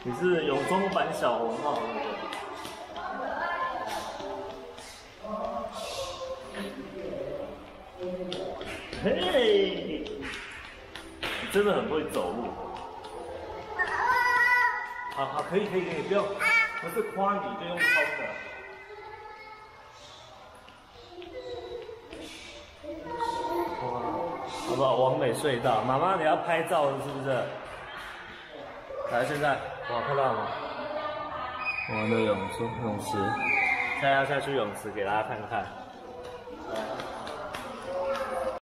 你是泳装版小红帽，对不对？嘿，你真的很会走路。好，可以，不用，不是夸你就用冲的。哇，好不好？完美隧道，妈妈你要拍照是不是？来，现在哇，看到了吗？我们的泳池，现在要下去泳池给大家看看。